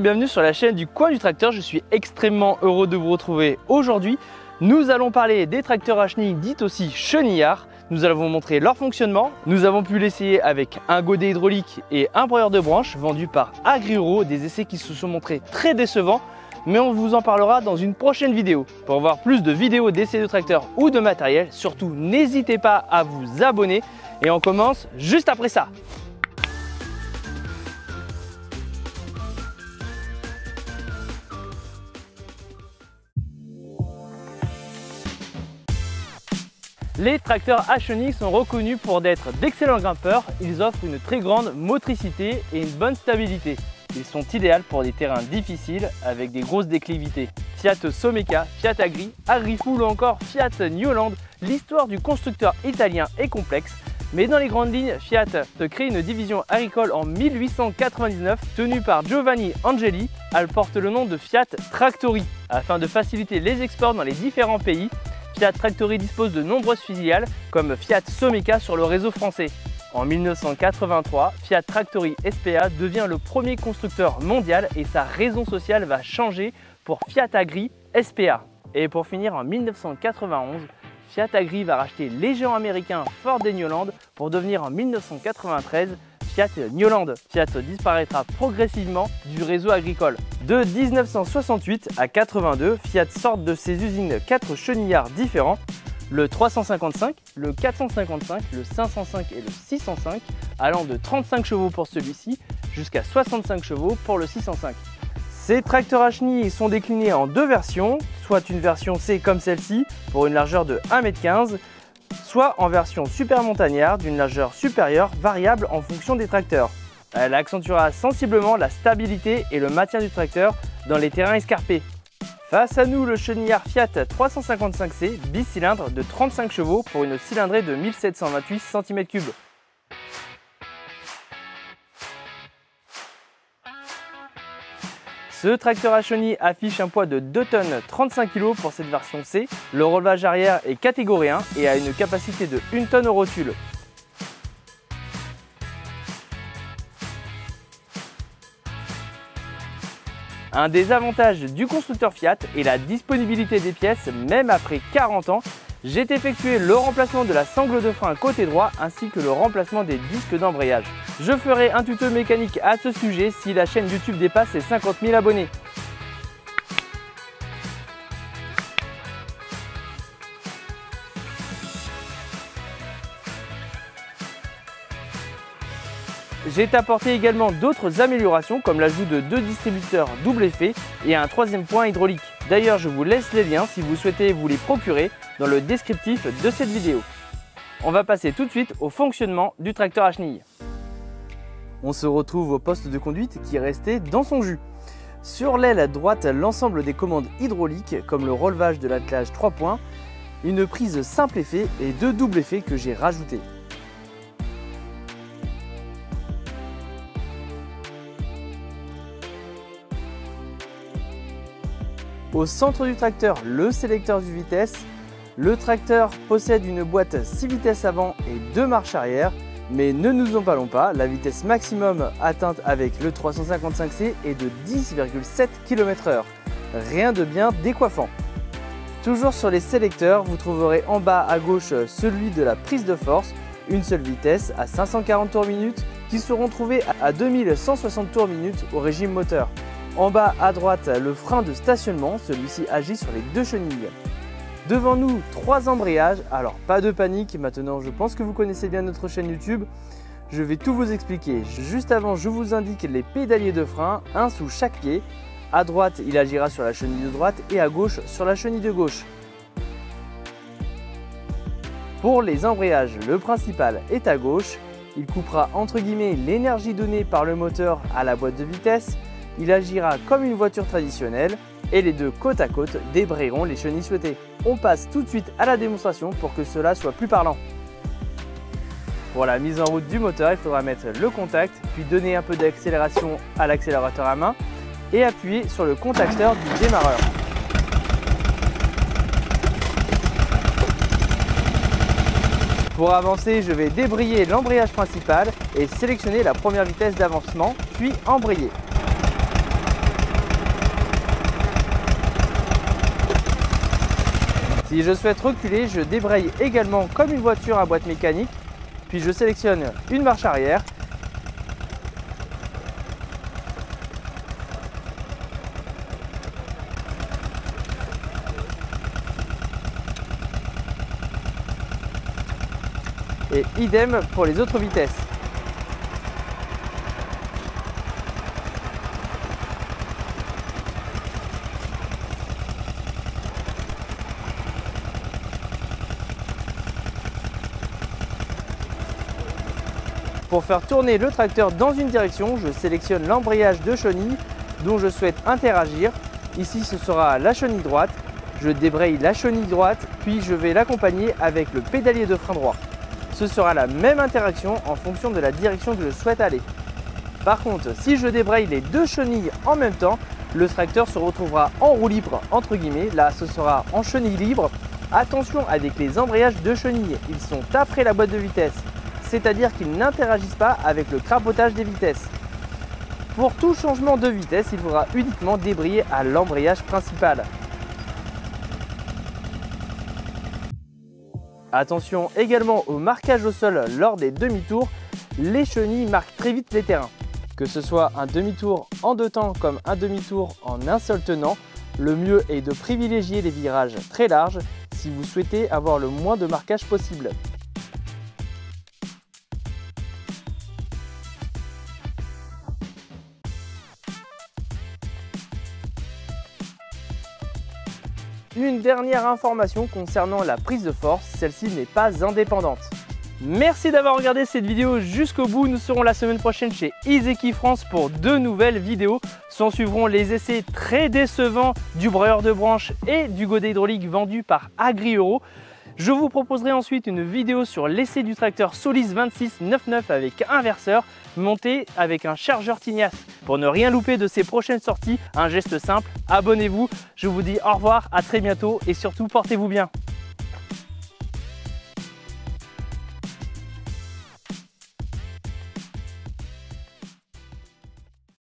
bienvenue sur la chaîne du Coin du Tracteur. Je suis extrêmement heureux de vous retrouver aujourd'hui. Nous allons parler des tracteurs à chenilles, dits aussi chenillards. Nous allons vous montrer leur fonctionnement. Nous avons pu l'essayer avec un godet hydraulique et un broyeur de branches vendus par Agri-Euro, des essais qui se sont montrés très décevants. Mais on vous en parlera dans une prochaine vidéo. Pour voir plus de vidéos d'essais de tracteurs ou de matériel, surtout n'hésitez pas à vous abonner. Et on commence juste après ça. Les tracteurs à chenilles sont reconnus pour être d'excellents grimpeurs. Ils offrent une très grande motricité et une bonne stabilité. Ils sont idéaux pour des terrains difficiles avec des grosses déclivités. Fiat Someca, Fiat Agri, Agri-Full ou encore Fiat New Holland, l'histoire du constructeur italien est complexe. Mais dans les grandes lignes, Fiat se crée une division agricole en 1899 tenue par Giovanni Angeli. Elle porte le nom de Fiat Tractori. Afin de faciliter les exports dans les différents pays, Fiat Tractori dispose de nombreuses filiales comme Fiat Someca sur le réseau français. En 1983, Fiat Tractori SPA devient le premier constructeur mondial et sa raison sociale va changer pour Fiat Agri SPA. Et pour finir, en 1991, Fiat Agri va racheter les géants américains Ford et New Holland pour devenir en 1993 Fiat New Holland. Fiat disparaîtra progressivement du réseau agricole. De 1968 à 82, Fiat sort de ses usines 4 chenillards différents. Le 355, le 455, le 505 et le 605, allant de 35 chevaux pour celui-ci jusqu'à 65 chevaux pour le 605. Ces tracteurs à chenilles sont déclinés en deux versions, soit une version C comme celle-ci pour une largeur de 1,15 m, soit en version super montagnard d'une largeur supérieure variable en fonction des tracteurs. Elle accentuera sensiblement la stabilité et le maintien du tracteur dans les terrains escarpés. Face à nous, le chenillard Fiat 355C bicylindre de 35 chevaux pour une cylindrée de 1728 cm3. Ce tracteur à chenilles affiche un poids de 2 tonnes 35 kg pour cette version C. Le relevage arrière est catégorie 1 et a une capacité de 1 tonne au rotule. Un des avantages du constructeur Fiat est la disponibilité des pièces même après 40 ans. J'ai effectué le remplacement de la sangle de frein côté droit ainsi que le remplacement des disques d'embrayage. Je ferai un tuto mécanique à ce sujet si la chaîne YouTube dépasse les 50 000 abonnés. J'ai apporté également d'autres améliorations comme l'ajout de 2 distributeurs double effet et un troisième point hydraulique. D'ailleurs, je vous laisse les liens si vous souhaitez vous les procurer dans le descriptif de cette vidéo. On va passer tout de suite au fonctionnement du tracteur à chenilles. On se retrouve au poste de conduite qui est resté dans son jus. Sur l'aile droite, l'ensemble des commandes hydrauliques comme le relevage de l'attelage 3 points, une prise simple effet et 2 doubles effets que j'ai rajoutés. Au centre du tracteur, le sélecteur de vitesse. Le tracteur possède une boîte 6 vitesses avant et 2 marches arrière. Mais ne nous emballons pas, la vitesse maximum atteinte avec le 355C est de 10,7 km/h. Rien de bien décoiffant. Toujours sur les sélecteurs, vous trouverez en bas à gauche celui de la prise de force, une seule vitesse à 540 tours minute qui seront trouvés à 2160 tours minute au régime moteur. En bas à droite, le frein de stationnement, celui-ci agit sur les 2 chenilles. Devant nous, 3 embrayages, alors pas de panique, maintenant je pense que vous connaissez bien notre chaîne YouTube. Je vais tout vous expliquer. Juste avant, je vous indique les pédaliers de frein, un sous chaque pied. À droite, il agira sur la chenille de droite et à gauche sur la chenille de gauche. Pour les embrayages, le principal est à gauche. Il coupera entre guillemets l'énergie donnée par le moteur à la boîte de vitesse. Il agira comme une voiture traditionnelle et les deux côte à côte débrayeront les chenilles souhaitées. On passe tout de suite à la démonstration pour que cela soit plus parlant. Pour la mise en route du moteur, il faudra mettre le contact, puis donner un peu d'accélération à l'accélérateur à main et appuyer sur le contacteur du démarreur. Pour avancer, je vais débrayer l'embrayage principal et sélectionner la première vitesse d'avancement, puis embrayer. Si je souhaite reculer, je débraye également comme une voiture à boîte mécanique, puis je sélectionne une marche arrière. Et idem pour les autres vitesses. Pour faire tourner le tracteur dans une direction, je sélectionne l'embrayage de chenille dont je souhaite interagir. Ici, ce sera la chenille droite. Je débraye la chenille droite, puis je vais l'accompagner avec le pédalier de frein droit. Ce sera la même interaction en fonction de la direction que je souhaite aller. Par contre, si je débraye les deux chenilles en même temps, le tracteur se retrouvera en roue libre, entre guillemets. Là, ce sera en chenille libre. Attention avec les embrayages de chenilles, ils sont après la boîte de vitesse, c'est-à-dire qu'ils n'interagissent pas avec le crapotage des vitesses. Pour tout changement de vitesse, il faudra uniquement débrayer à l'embrayage principal. Attention également au marquage au sol lors des demi-tours, les chenilles marquent très vite les terrains. Que ce soit un demi-tour en deux temps comme un demi-tour en un seul tenant, le mieux est de privilégier les virages très larges si vous souhaitez avoir le moins de marquage possible. Une dernière information concernant la prise de force, celle-ci n'est pas indépendante. Merci d'avoir regardé cette vidéo jusqu'au bout. Nous serons la semaine prochaine chez Iseki France pour 2 nouvelles vidéos. S'en suivront les essais très décevants du broyeur de branches et du godet hydraulique vendu par Agri-Euro. Je vous proposerai ensuite une vidéo sur l'essai du tracteur Solis 2699 avec inverseur monté avec un chargeur Tignas. Pour ne rien louper de ces prochaines sorties, un geste simple, abonnez-vous. Je vous dis au revoir, à très bientôt et surtout portez-vous bien.